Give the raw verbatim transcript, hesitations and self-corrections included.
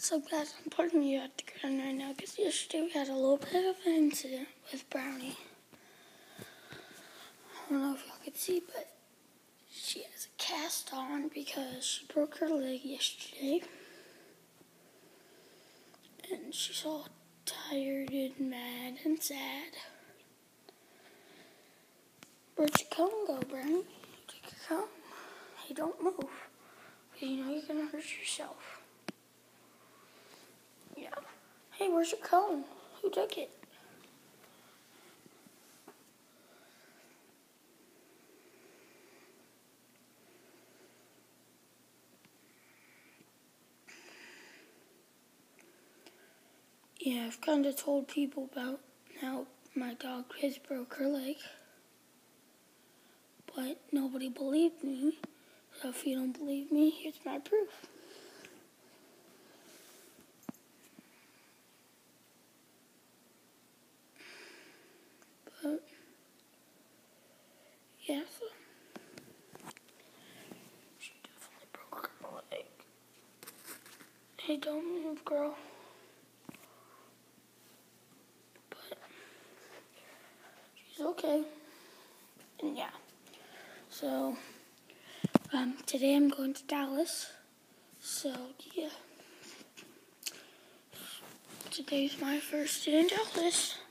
So guys, I'm putting you at the ground right now because yesterday we had a little bit of an incident with Brownie. I don't know if y'all could see, but she has a cast on because she broke her leg yesterday. And she's all tired and mad and sad. Where'd your cone go, Brownie? Take your cone. Hey, don't move. Okay, you know you're going to hurt yourself. Yeah. Hey, where's your cone? Who took it? Yeah, I've kind of told people about how my dog has broke her leg. But nobody believed me. So if you don't believe me, here's my proof. But, yeah, so she definitely broke her leg. Hey, don't move, girl. But she's okay. And yeah. So, um, today I'm going to Dallas. So, yeah. Today's my first day in Dallas.